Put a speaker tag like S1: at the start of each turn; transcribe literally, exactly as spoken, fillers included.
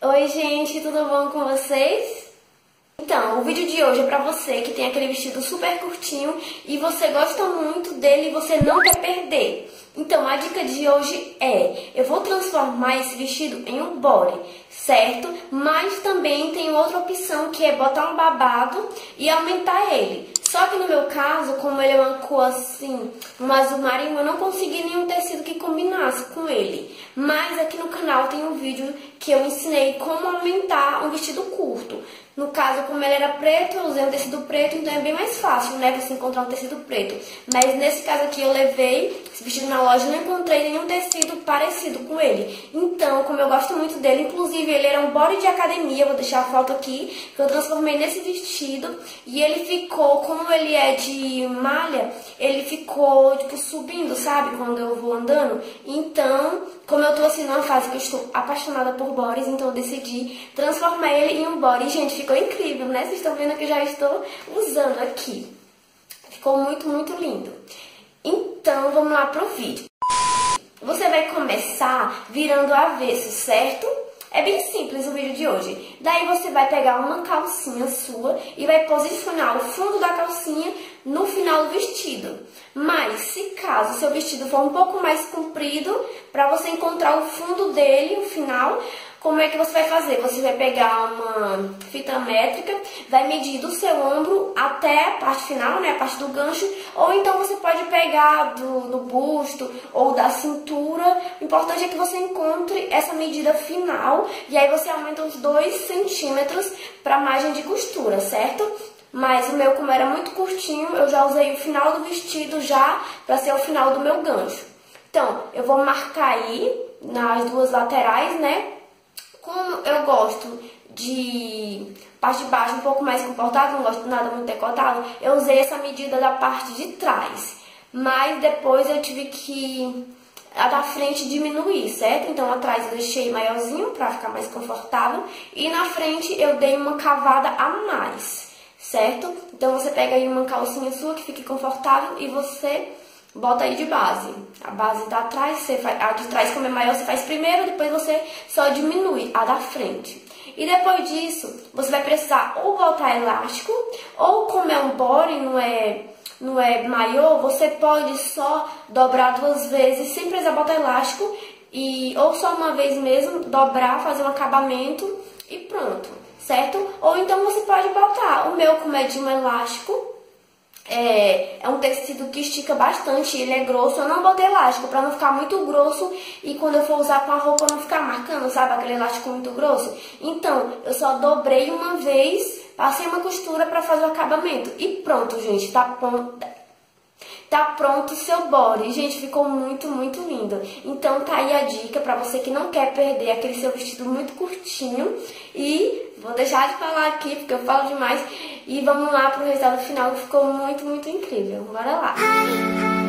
S1: Oi gente, tudo bom com vocês? Então, o vídeo de hoje é pra você que tem aquele vestido super curtinho e você gosta muito dele e você não quer perder. Então, a dica de hoje é, eu vou transformar esse vestido em um body, certo? Mas também tem outra opção que é botar um babado e aumentar ele. Só que no meu caso, como ele é uma cor assim, um azul marinho, eu não consegui nenhum tecido que combinasse com ele. Mas aqui no canal tem um vídeo que eu ensinei como aumentar um vestido curto. No caso, como ele era preto, eu usei um tecido preto, então é bem mais fácil, né, você encontrar um tecido preto. Mas nesse caso aqui eu levei esse vestido na loja e não encontrei nenhum tecido parecido com ele. Então, como eu gosto muito dele, inclusive ele era um body de academia, vou deixar a foto aqui, que eu transformei nesse vestido. E ele ficou, como ele é de malha, ele ficou, tipo, subindo, sabe, quando eu vou andando. Então, como eu tô assim numa fase que eu estou apaixonada por bodies, então eu decidi transformar ele em um body. Gente, ficou incrível, né? Vocês estão vendo que eu já estou usando aqui. Ficou muito, muito lindo. Então, vamos lá pro vídeo. Você vai começar virando avesso, certo? É bem simples o vídeo de hoje. Daí você vai pegar uma calcinha sua e vai posicionar o fundo da calcinha no final do vestido. Mas, se caso seu vestido for um pouco mais comprido, para você encontrar o fundo dele, o final, como é que você vai fazer? Você vai pegar uma fita métrica, vai medir do seu ombro até a parte final, né, a parte do gancho, ou então você pode pegar do, do busto ou da cintura. O importante é que você encontre essa medida final e aí você aumenta uns dois centímetros para a margem de costura, certo? Mas o meu, como era muito curtinho, eu já usei o final do vestido já para ser o final do meu gancho. Então, eu vou marcar aí nas duas laterais, né? Como eu gosto de parte de baixo um pouco mais comportado, não gosto de nada muito decotado, eu usei essa medida da parte de trás. Mas depois eu tive que, a da frente, diminuir, certo? Então atrás eu deixei maiorzinho para ficar mais confortável. E na frente eu dei uma cavada a mais, certo? Então você pega aí uma calcinha sua que fique confortável e você bota aí de base. A base da trás, você faz, a de trás, como é maior, você faz primeiro, depois você só diminui a da frente. E depois disso, você vai precisar ou botar elástico, ou como é um body, não é, não é maior, você pode só dobrar duas vezes, sem precisar botar elástico, e, ou só uma vez mesmo, dobrar, fazer um acabamento e pronto, certo? Ou então você pode botar, o meu como é de um elástico, É, é um tecido que estica bastante, ele é grosso, eu não botei elástico pra não ficar muito grosso e quando eu for usar com a roupa não ficar marcando, sabe, aquele elástico muito grosso. Então, eu só dobrei uma vez, passei uma costura pra fazer o acabamento e pronto, gente, tá pronto. Tá pronto o seu body. Gente, ficou muito, muito lindo. Então tá aí a dica pra você que não quer perder aquele seu vestido muito curtinho. E vou deixar de falar aqui, porque eu falo demais. E vamos lá pro resultado final, que ficou muito, muito incrível. Bora lá!